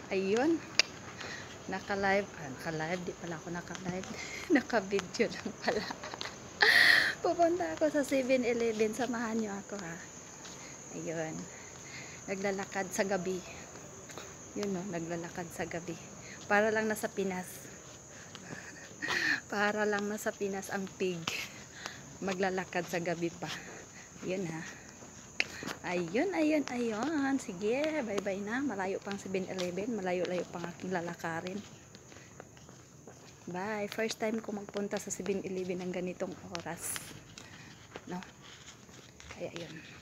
Ayun. Naka-live. Naka-live. Di pala ako naka-live. Naka-video lang pala. Pupunta ako sa 7-Eleven. Samahan nyo ako ha. Ayun. Naglalakad sa gabi. Yun no. Naglalakad sa gabi. Para lang nasa Pinas. Para lang nasa Pinas ang pig. Maglalakad sa gabi pa. Yun ha. Ayun, ayun, ayun. Sige, bye-bye na. Malayo pang 7-Eleven. Malayo-layo pang aking lalakarin. Bye. First time ko magpunta sa 7-Eleven ng ganitong oras. No? Kaya yun.